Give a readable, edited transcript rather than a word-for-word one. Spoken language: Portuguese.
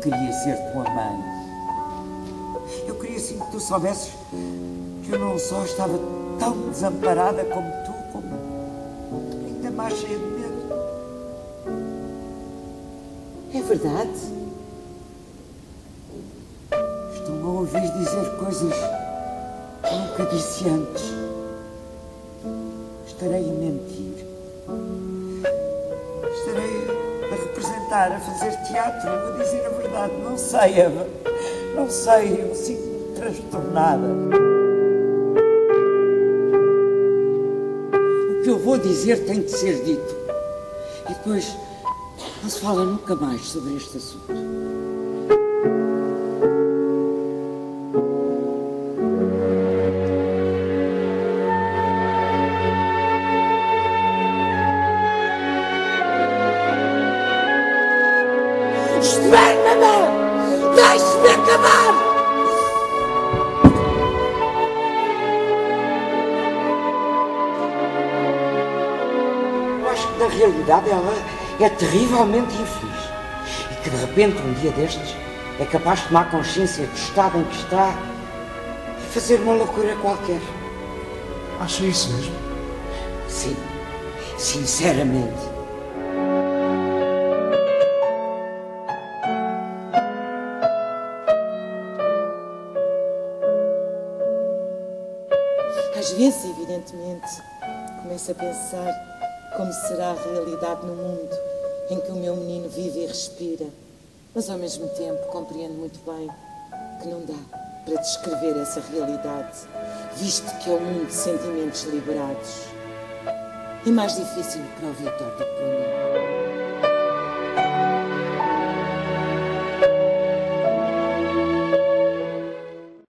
queria ser tua mãe. Eu queria sim que tu soubesses que eu não só estava tão desamparada como tu, como ainda mais cheia de medo. É verdade? Estou a ouvir dizer coisas que nunca disse antes. Estarei a mentir. Estarei a representar, a fazer teatro, a dizer a verdade. Não sei, Eva. Não sei. Eu sinto-me transtornada. O que eu vou dizer tem de ser dito. E depois não se fala nunca mais sobre este assunto. Espere-me! Deixe-me acabar! Eu acho que na realidade ela é terrivelmente infeliz. E que de repente, um dia destes, é capaz de tomar consciência do estado em que está e fazer uma loucura qualquer. Acha isso mesmo? Sim, sinceramente. Às vezes, evidentemente, começo a pensar como será a realidade no mundo em que o meu menino vive e respira. Mas, ao mesmo tempo, compreendo muito bem que não dá para descrever essa realidade, visto que é um mundo de sentimentos liberados. É mais difícil para o Vítor do que para mim.